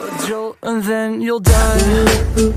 a jolt and then you'll die.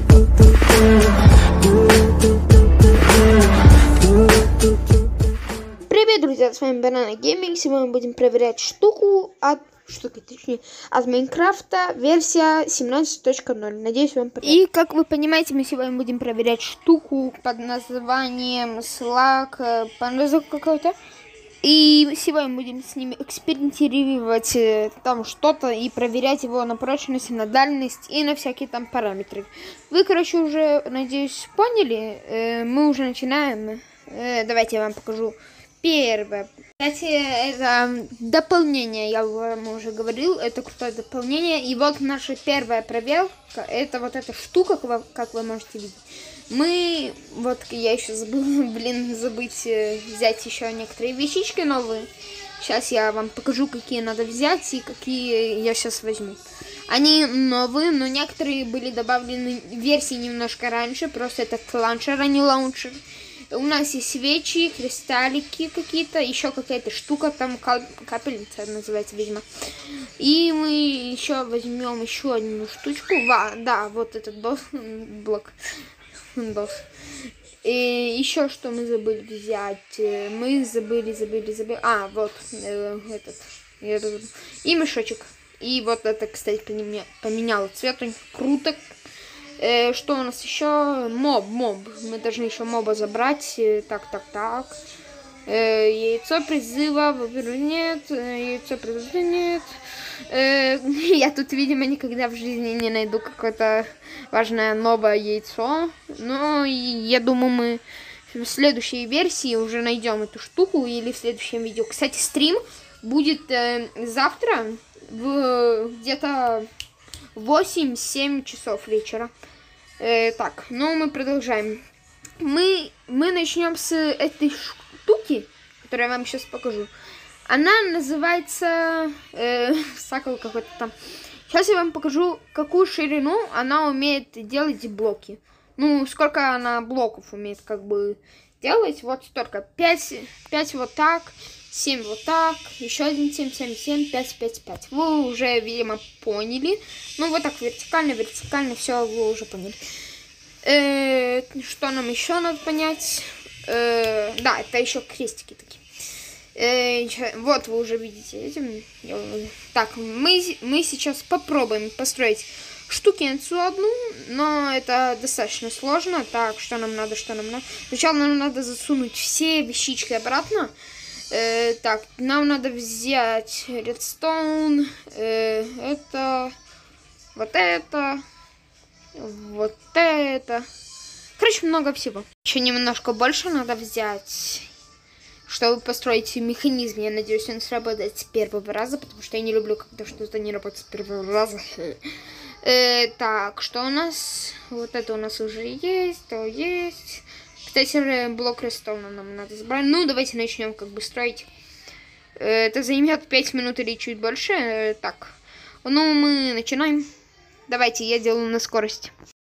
Привет, друзья, с вами Banana Gaming. Сегодня мы будем проверять от Майнкрафта, версия 17.0. Надеюсь, вам понравится. И, как вы понимаете, мы сегодня будем проверять штуку под названием Slack, по названию какой-то. И сегодня будем с ними экспериментировать там что-то и проверять его на прочность, на дальность и на всякие там параметры. Вы, короче, уже, надеюсь, поняли. Мы уже начинаем. Давайте я вам покажу. Первое. Кстати, это дополнение, я вам уже говорил, это крутое дополнение. И вот наша первая проверка, это вот эта штука, как вы можете видеть. Мы, вот я еще забыла, забыть взять еще некоторые вещички новые. Сейчас я вам покажу, какие надо взять и какие я сейчас возьму. Они новые, но некоторые были добавлены в версии немножко раньше, просто это лаунчер, а не лаунчер. У нас есть свечи, кристаллики какие-то, еще какая-то штука, там капельница называется, видимо. И мы еще возьмем еще одну штучку. Да, вот этот блок. И еще что мы забыли взять? Мы забыли. А, вот этот. И мешочек. И вот это, кстати, поменяло цвет. Круто. Что у нас еще? Моб. Мы должны еще моба забрать. Так. Яйцо призыва. Нет. Яйцо призыва нет. Я тут, видимо, никогда в жизни не найду какое-то важное новое яйцо. Но я думаю, мы в следующей версии уже найдем эту штуку. Или в следующем видео. Кстати, стрим будет завтра где-то 8-7 часов вечера. Так, ну мы продолжаем. Мы начнем с этой штуки, которую я вам сейчас покажу. Она называется сакал какой-то там. Сейчас я вам покажу, какую ширину она умеет делать блоки. Ну, сколько она блоков умеет как бы делать. Вот столько. 5 вот так. 7 вот так, еще один 7, 5. Вы уже, видимо, поняли. Ну, вот так вертикально, все вы уже поняли. Что нам еще надо понять? Да, это еще крестики такие. Вот вы уже видите этим. Так, мы сейчас попробуем построить штукенцию одну, но это достаточно сложно. Так, что нам надо? Сначала нам надо засунуть все вещички обратно. Так, нам надо взять редстоун, вот это. Короче, много всего. Еще немножко больше надо взять, чтобы построить механизм. Я надеюсь, он сработает с первого раза, потому что я не люблю, когда что-то не работает с первого раза. Так, что у нас? Вот это у нас уже есть, то есть. Кстати, блок редстоуна нам надо забрать. Ну, давайте начнем как бы строить. Это займет 5 минут или чуть больше. Так, ну мы начинаем. Давайте, я делаю на скорость.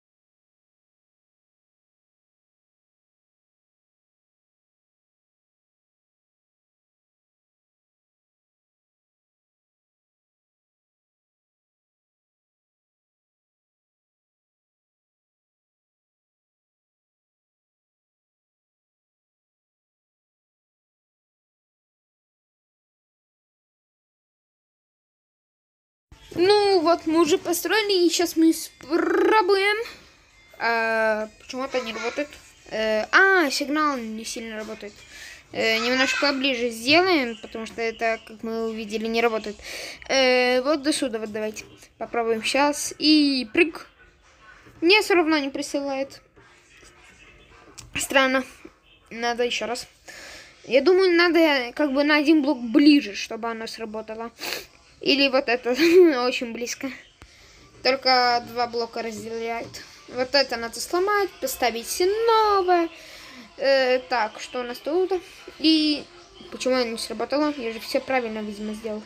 Ну, вот мы уже построили, и сейчас мы спробуем. Почему-то не работает. Сигнал не сильно работает. Немножко поближе сделаем, потому что это, как мы увидели, не работает. Вот до сюда вот давайте попробуем сейчас. И прыг. Мне все равно не присылает. Странно. Надо еще раз. Я думаю, надо как бы на один блок ближе, чтобы оно сработало. Или вот это очень близко. Только 2 блока разделяют. Вот это надо сломать, поставить новое. Так, что у нас тут? И почему оно не сработало? Я же все правильно, видимо, сделал.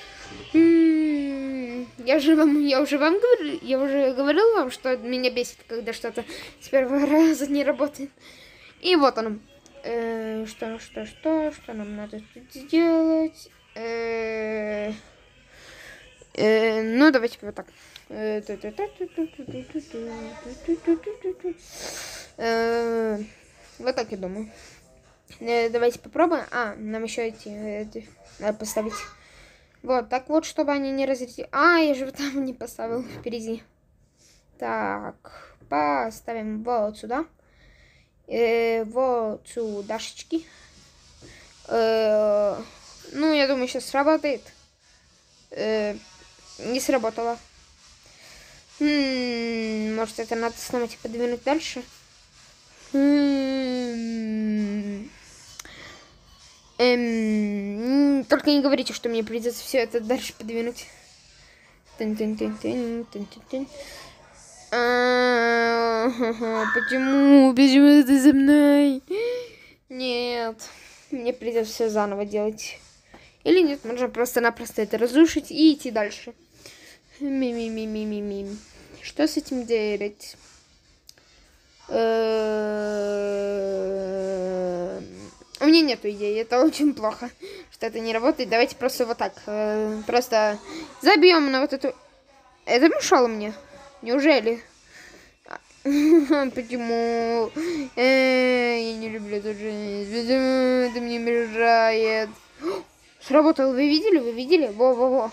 Я уже говорил вам, что меня бесит, когда что-то с первого раза не работает. И вот оно. Что нам надо тут сделать? Ну, давайте вот так. Вот так я думаю. Давайте попробуем. Нам еще эти надо поставить. Вот, так вот, чтобы они не разлетелись. Я же там не поставил впереди. Так, поставим вот сюда. Вот сюдашечки. Ну, я думаю, сейчас сработает. Не сработало. Может, это надо снова подвинуть дальше? Только не говорите, что мне придется все это дальше подвинуть. Почему? Почему ты за мной? Нет. Мне придется все заново делать. Или нет, можно просто-напросто это разрушить и идти дальше. Что с этим делать? У меня нету идеи, это очень плохо, что это не работает. Давайте просто вот так, просто забьем на вот эту... Это мешало мне? Неужели? Почему? Я не люблю эту жизнь. Почему это мне мешает? Сработало, вы видели? Вы видели? Во-во-во.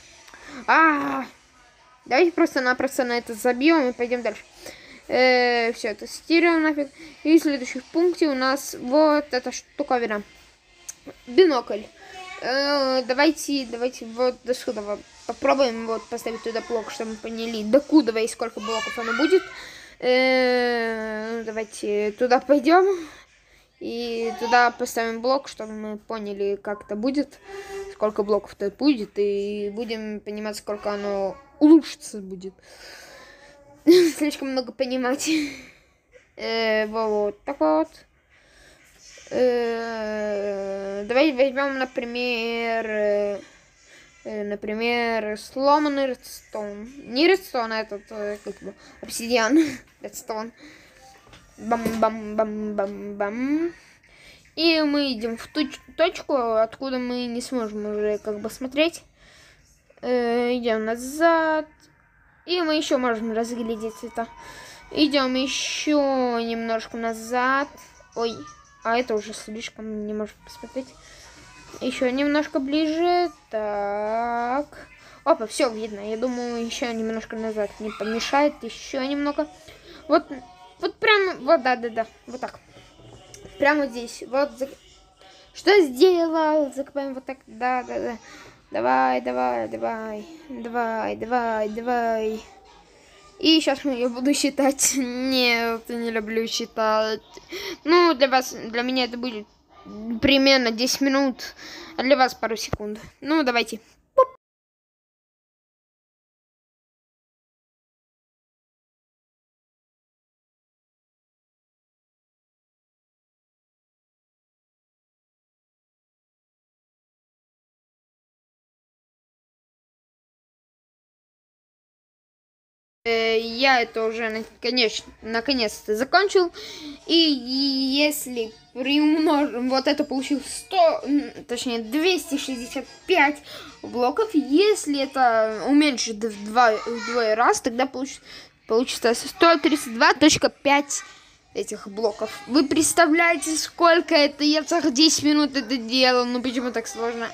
Давайте просто-напросто на это забьем и пойдем дальше. Все это стирим нафиг. И в следующем пункте у нас вот эта штуковина. Бинокль. Давайте вот до сюда попробуем вот поставить туда блок, чтобы мы поняли, докуда и сколько блоков оно будет. Давайте туда пойдем и туда поставим блок, чтобы мы поняли, как это будет, сколько блоков-то будет, и будем понимать, сколько оно улучшится будет. Слишком много понимать. Вот так вот. Давайте возьмем, например, сломанный редстоун. Не редстоун, а этот, как бы, обсидиан. Редстоун. Бам-бам-бам-бам-бам. И мы идем в ту точку, откуда мы не сможем уже как бы смотреть. Идем назад. И мы еще можем разглядеть это. Идем еще немножко назад. Ой, это уже слишком, не можем посмотреть. Еще немножко ближе. Так. Опа, все видно. Я думаю, еще немножко назад не помешает. Еще немного. Вот прямо, вот, да. Вот так. Прямо здесь. Вот. Что сделал? Закопаем вот так. Да. Давай. И сейчас я буду считать. Нет, я не люблю считать. Ну, для меня это будет примерно 10 минут, а для вас пару секунд. Ну, давайте. Я это уже наконец-то закончил. И если приумножим, вот это получил 265 блоков. Если это уменьшить вдвое раз, тогда получится 132.5 этих блоков. Вы представляете, сколько это? Я целых 10 минут это делал. Ну почему так сложно?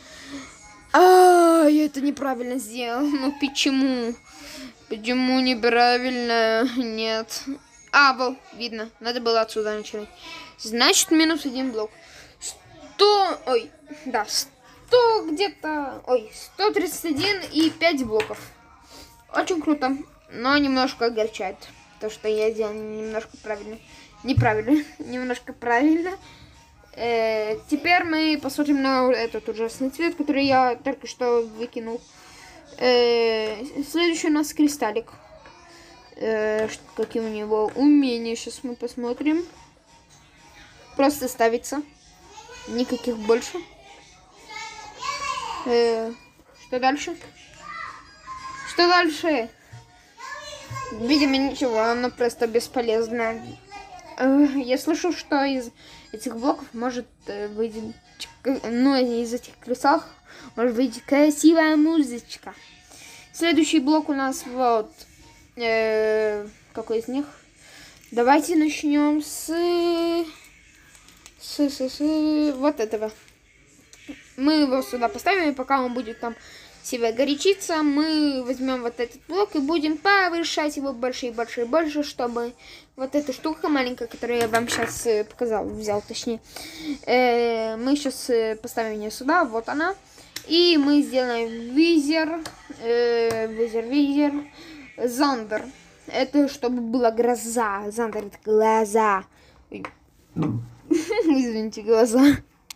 Я это неправильно сделал. Ну почему? Почему неправильно? Нет. Вот, видно. Надо было отсюда начинать. Значит, минус 1 блок. 100 где-то... 131 и 5 блоков. Очень круто. Но немножко огорчает. То, что я сделал немножко правильно. Неправильно. Немножко правильно. Теперь мы посмотрим на этот ужасный цвет, который я только что выкинул. Следующий у нас кристаллик. Какие у него умения, сейчас мы посмотрим. Просто ставится. Никаких больше. Что дальше? Что дальше? Видимо, ничего, оно просто бесполезно. Я слышу, что из этих блоков может выйти, из этих кристаллов может выйти красивая музычка. Следующий блок у нас вот... какой из них? Давайте начнем с вот этого. Мы его сюда поставим, и пока он будет там себя горячиться, мы возьмем вот этот блок и будем повышать его больше и больше и больше, чтобы вот эта штука маленькая, которую я вам сейчас показал, взял точнее, мы сейчас поставим ее сюда, вот она, и мы сделаем визер, зондер. Это чтобы была гроза, зондер это глаза. Извините, глаза.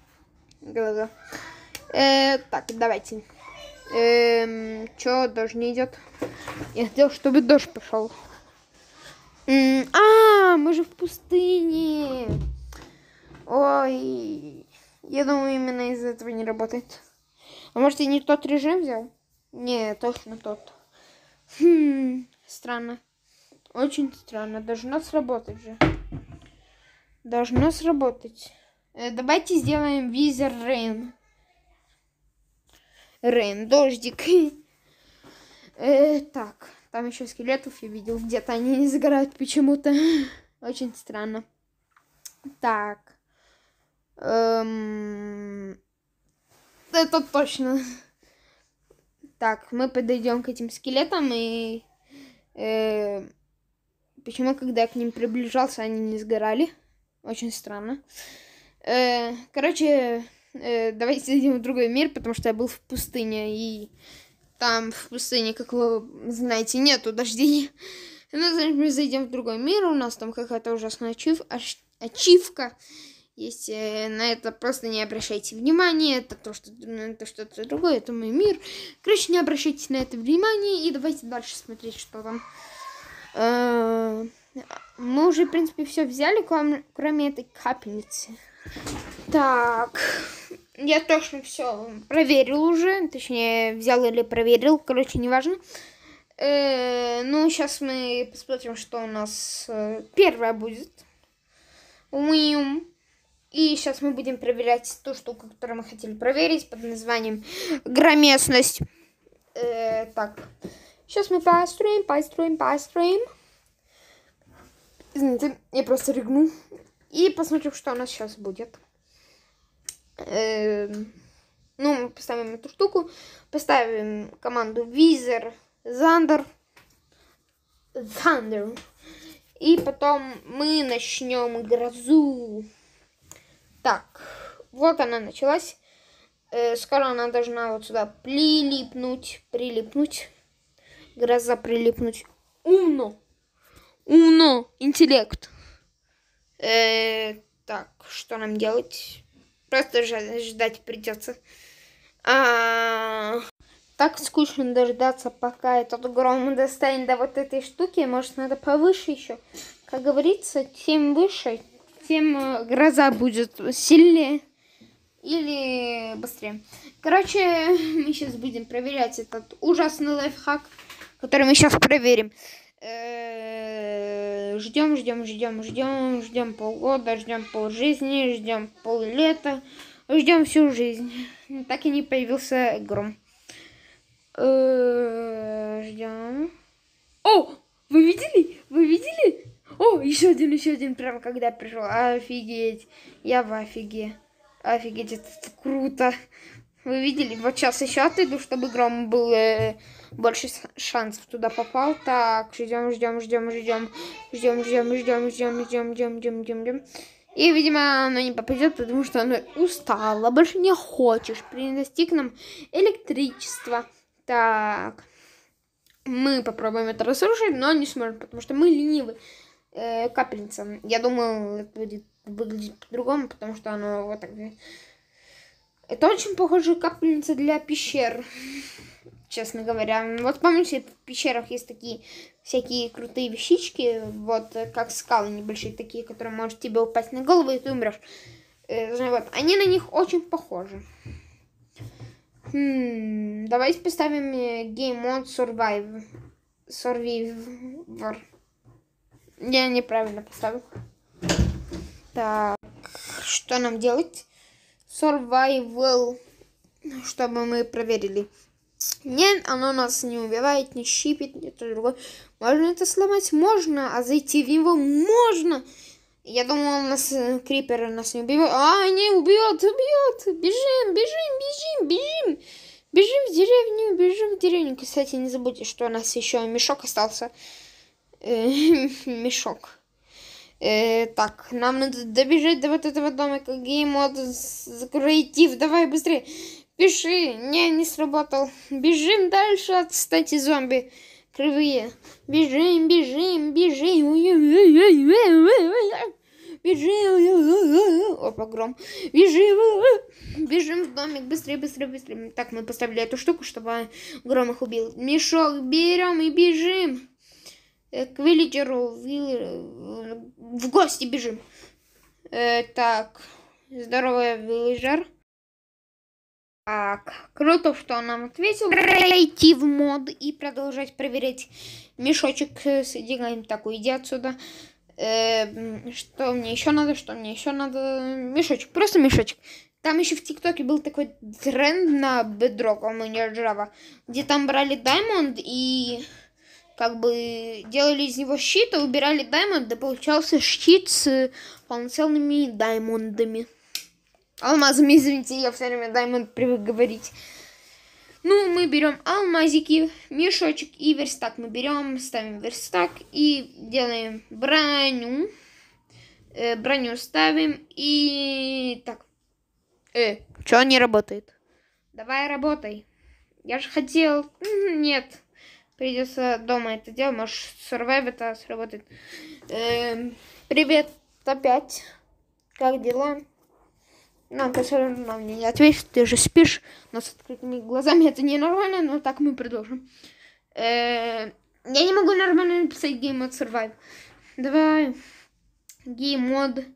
Так, давайте. Чё, дождь не идет? Я хотел, чтобы дождь пошел. Мы же в пустыне. Ой, я думаю, именно из-за этого не работает. А может, я не тот режим взял? Не, точно тот. Странно. Очень странно. Должно сработать же. Должно сработать. Давайте сделаем визер Рейн. Рейн, дождик. Так, там еще скелетов я видел. Где-то они не загорают почему-то. Очень странно. Так. Это точно. Так, мы подойдем к этим скелетам и... почему, когда я к ним приближался, они не сгорали? Очень странно. Короче, давайте зайдем в другой мир, потому что я был в пустыне, и там в пустыне, как вы знаете, нету дождей. Ну, значит, мы зайдем в другой мир, у нас там какая-то ужасная ачивка есть. На это просто не обращайте внимания, это что-то другое, это мой мир. Короче, не обращайте на это внимания, и давайте дальше смотреть, что там. Мы уже, в принципе, все взяли, кроме этой капельницы. Так, я точно все проверил уже, точнее, взял или проверил, короче, неважно. Ну, сейчас мы посмотрим, что у нас первое будет. И сейчас мы будем проверять ту штуку, которую мы хотели проверить, под названием громестность. Так, сейчас мы построим. Извините, я просто рыгну. И посмотрим, что у нас сейчас будет. Ну, мы поставим эту штуку. Поставим команду визер Thunder. И потом мы начнем грозу. Так, вот она началась. Скоро она должна вот сюда прилипнуть. Гроза прилипнуть. Умно, интеллект. Так, что нам делать? Просто ждать придется. Так скучно дождаться, пока этот гром достанет до вот этой штуки. Может, надо повыше еще. Как говорится, тем выше, тем гроза будет сильнее или быстрее. Короче, мы сейчас будем проверять этот ужасный лайфхак, который мы сейчас проверим. Ждем полгода, ждем полжизни, ждем поллета, ждем всю жизнь. Так и не появился гром. Ждем. О, вы видели? О, еще один, прямо когда пришел. Офигеть, я в офиге. Офигеть, это круто. Вы видели? Вот сейчас еще отойду, чтобы гром был больше шансов туда попал. Так, ждем. И, видимо, оно не попадет, потому что оно устало. Больше не хочешь. Принести к нам электричество. Так. Мы попробуем это разрушить, но не сможем, потому что мы ленивы. Капельница. Я думал, это будет выглядеть по-другому, потому что оно вот так. Это очень похоже капельница для пещер, честно говоря. Вот помните, в пещерах есть такие всякие крутые вещички, вот как скалы небольшие такие, которые может тебе упасть на голову, и ты умрешь. Вот, они на них очень похожи. Давайте поставим Game Mode Survivor. Я неправильно поставил. Так, что нам делать? Survival, чтобы мы проверили. Нет, оно нас не убивает, не щипит, не то другое. Можно это сломать? Можно, а зайти в него можно. Я думал, нас криперы нас не убивают. А, не, убьет. Бежим. Бежим в деревню. Кстати, не забудьте, что у нас еще мешок остался. Мешок. Так, нам надо добежать до вот этого домика. Геймод, креатив, давай быстрее. Пиши. Не сработал. Бежим дальше, отстайте, зомби. Кривые. Бежим. Опа, гром. Бежим в домик. Быстрее. Так, мы поставили эту штуку, чтобы гром их убил. Мешок берем и бежим. К виллиджеру. В гости бежим. Так. Здорово, виллиджер. Так, круто, что он нам ответил. Пройти в мод и продолжать проверять мешочек с деньгами. Так, уйди отсюда. Что мне еще надо? Мешочек, просто мешочек. Там еще в ТикТоке был такой тренд на Bedrock, у меня Java, где там брали Diamond и как бы делали из него щит, и убирали Diamond, и получался щит с полноценными даймондами. Алмазами, извините, я все время Diamond привык говорить. Ну, мы берем алмазики, мешочек и верстак. Мы берем, ставим верстак и делаем броню. Броню ставим и... Так. Чё не работает? Давай работай. Я же хотел... Нет. Придется дома это делать. Может, Survive это сработает. Привет опять. Как дела? Ну, ты все равно мне не ответишь, ты же спишь, но с открытыми глазами это ненормально, но так мы продолжим. Я не могу нормально написать Game Mode Survive. Давай. Game Mode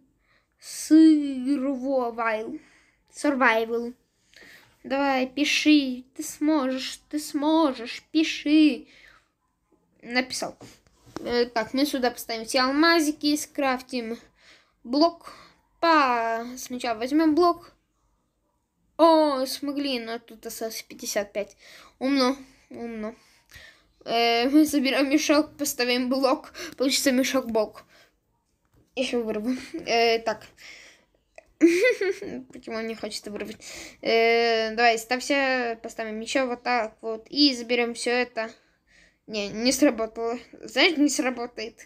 Survival. Давай, пиши. Ты сможешь, пиши. Написал. Так, мы сюда поставим все алмазики, скрафтим блок. Сначала возьмем блок. О, смогли, но тут осталось 55. Умно. Мы соберем мешок, поставим блок. Получится мешок-блок. Еще вырву. Так. Почему не хочется вырвать? Давай, ставься, поставим еще вот так вот. И заберем все это. Не сработало. Знаете, не сработает.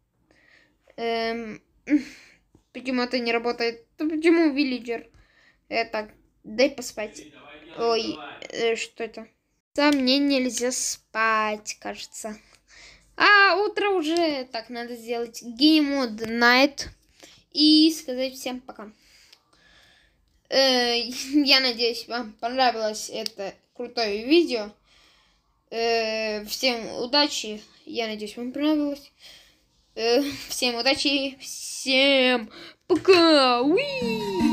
Почему это не работает? Почему виллиджер? Так, дай поспать. Ой, что это? Да, мне нельзя спать, кажется. Утро уже. Так, надо сделать Game Mode Night. И сказать всем пока. Я надеюсь, вам понравилось это крутое видео. Всем удачи. Я надеюсь, вам понравилось. Всем удачи, всем пока! Уи!